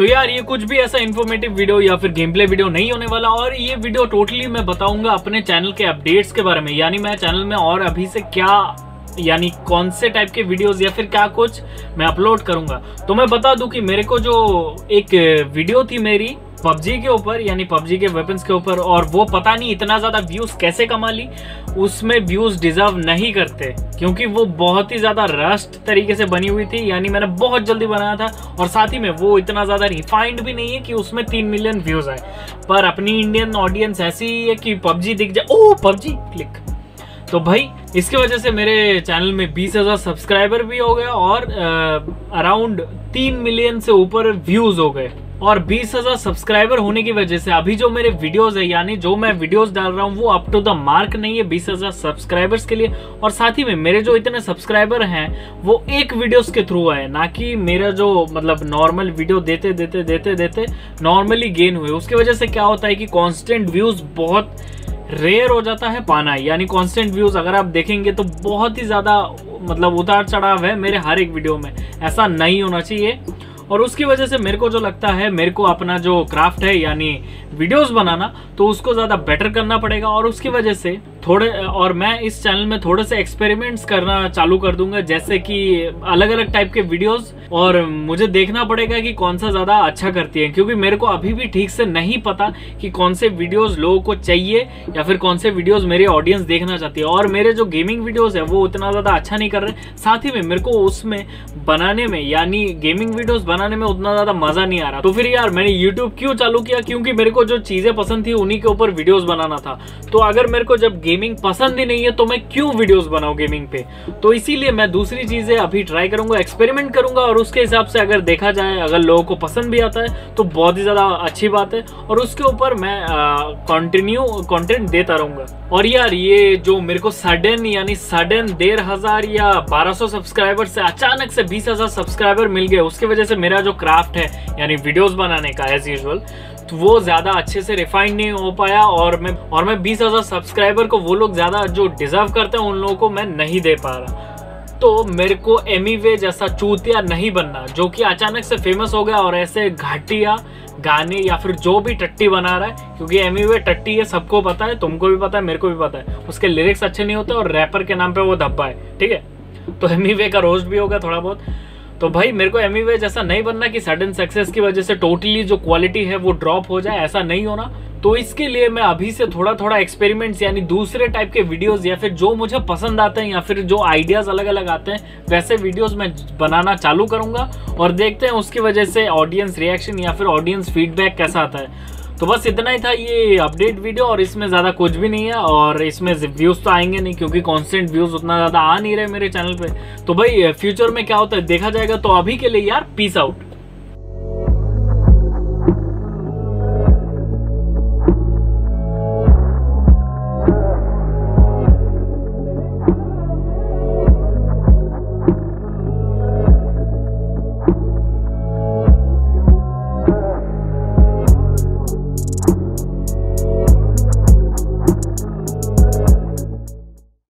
तो यार ये कुछ भी ऐसा इन्फॉर्मेटिव वीडियो या फिर गेम प्ले वीडियो नहीं होने वाला, और ये वीडियो टोटली मैं बताऊंगा अपने चैनल के अपडेट्स के बारे में, यानी मैं चैनल में और अभी से क्या, यानी कौन से टाइप के वीडियोस या फिर क्या कुछ मैं अपलोड करूंगा। तो मैं बता दूं कि मेरे को जो एक वीडियो थी मेरी पबजी के ऊपर, यानी पबजी के वेपन्स के ऊपर, और वो पता नहीं इतना ज्यादा व्यूज कैसे कमा ली, उसमें व्यूज डिजर्व नहीं करते, क्योंकि वो बहुत ही ज्यादा रस्ट तरीके से बनी हुई थी, यानी मैंने बहुत जल्दी बनाया था, और साथ ही में वो इतना ज्यादा रिफाइंड भी नहीं है कि उसमें 3 मिलियन व्यूज आए। पर अपनी इंडियन ऑडियंस ऐसी ही है कि पबजी दिख जाए, ओह पबजी क्लिक, तो भाई इसकी वजह से मेरे चैनल में 20,000 सब्सक्राइबर भी हो गए और अराउंड 3 मिलियन से ऊपर व्यूज हो गए। और 20,000 सब्सक्राइबर होने की वजह से अभी जो मेरे वीडियोस है, यानी जो मैं वीडियोस डाल रहा हूँ वो अप टू द मार्क नहीं है 20,000 सब्सक्राइबर्स के लिए। और साथ ही में मेरे जो इतने सब्सक्राइबर हैं वो एक वीडियोस के थ्रू आए, ना कि मेरा जो मतलब नॉर्मल वीडियो देते देते देते देते नॉर्मली गेन हुए। उसकी वजह से क्या होता है कि कॉन्स्टेंट व्यूज बहुत रेयर हो जाता है पाना, यानी कांस्टेंट व्यूज अगर आप देखेंगे तो बहुत ही ज्यादा मतलब उतार चढ़ाव है मेरे हर एक वीडियो में, ऐसा नहीं होना चाहिए। और उसकी वजह से मेरे को जो लगता है, मेरे को अपना जो क्राफ्ट है यानी वीडियोस बनाना, तो उसको ज़्यादा बेटर करना पड़ेगा। और उसकी वजह से और मैं इस चैनल में थोड़े से एक्सपेरिमेंट्स करना चालू कर दूंगा, जैसे कि अलग अलग टाइप के वीडियोस, और मुझे देखना पड़ेगा कि कौन सा ज़्यादा अच्छा करती है, क्योंकि मेरे को अभी भी ठीक से नहीं पता कि कौन से वीडियोस लोगों को चाहिए या फिर कौन से वीडियोस मेरी ऑडियंस देखना चाहती है। और मेरे जो गेमिंग वीडियोस है वो उतना ज़्यादा अच्छा नहीं कर रहे, साथ ही में मेरे को उसमें बनाने में, यानी गेमिंग वीडियोस बनाने में उतना ज़्यादा मज़ा नहीं आ रहा। तो फिर यार मैंने यूट्यूब क्यों चालू किया, क्योंकि मेरे को जो चीज़ें पसंद थी उन्हीं के ऊपर वीडियोस बनाना था। तो अगर मेरे को जब गेमिंग पसंद ही नहीं है तो मैं क्यों वीडियोस बनाऊं गेमिंग पे, तो इसीलिए मैं दूसरी चीजें अभी ट्राई करूंगा, एक्सपेरिमेंट करूंगा, और उसके हिसाब से अगर देखा जाए, अगर लोगों को पसंद भी आता है तो बहुत ही ज्यादा अच्छी बात है, और उसके ऊपर मैं कंटिन्यू कंटेंट देता रहूंगा। और यार ये जो मेरे को सडन 1,500 या 1,200 सब्सक्राइबर से अचानक से 20,000 सब्सक्राइबर मिल गए, उसकी वजह से मेरा जो क्राफ्ट है यानी वीडियोस बनाने का एज यूजुअल, तो वो ज्यादा अच्छे से रिफाइंड नहीं हो पाया, और मैं 20,000 सब्सक्राइबर को वो लोग ज्यादा जो डिजर्व करते हैं उन लोगों को मैं नहीं दे पा रहा। तो मेरे को एमीवे जैसा चूतिया नहीं बनना, जो कि अचानक से फेमस हो गया और ऐसे घाटिया गाने या फिर जो भी टट्टी बना रहा है, क्योंकि एमीवे टट्टी है, सबको पता है, तुमको भी पता है, मेरे को भी पता है, उसके लिरिक्स अच्छे नहीं होते और रैपर के नाम पे वो धब्बा है, ठीक है। तो एमीवे का रोस्ट भी हो गया थोड़ा बहुत। तो भाई मेरे को एमीवे जैसा नहीं बनना कि सडन सक्सेस की वजह से टोटली जो क्वालिटी है वो ड्रॉप हो जाए, ऐसा नहीं होना। तो इसके लिए मैं अभी से थोड़ा थोड़ा एक्सपेरिमेंट्स, यानी दूसरे टाइप के वीडियोस, या फिर जो मुझे पसंद आते हैं या फिर जो आइडियाज अलग अलग आते हैं वैसे वीडियोस मैं बनाना चालू करूंगा, और देखते हैं उसकी वजह से ऑडियंस रिएक्शन या फिर ऑडियंस फीडबैक कैसा आता है। तो बस इतना ही था ये अपडेट वीडियो, और इसमें ज़्यादा कुछ भी नहीं है, और इसमें व्यूज़ तो आएंगे नहीं क्योंकि कांस्टेंट व्यूज़ उतना ज़्यादा आ नहीं रहे मेरे चैनल पे। तो भाई फ्यूचर में क्या होता है देखा जाएगा। तो अभी के लिए यार पीस आउट।